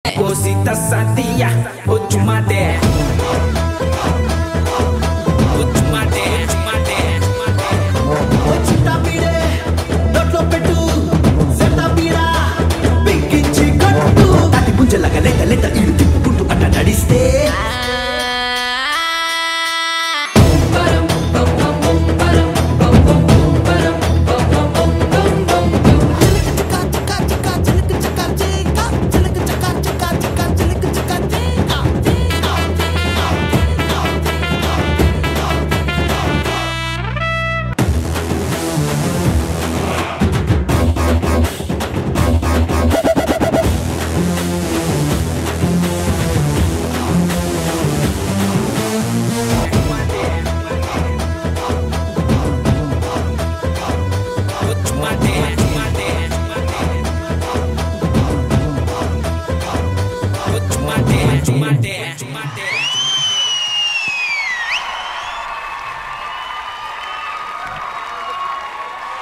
Cosita Santia, Ochumade. Ochumade, Ochumade. Ochita pide, dotlo pettu, zeta pida, bikinchi kattu. Tati punjalaga leta leta ilu tippukuntu atta nadiste. My dad.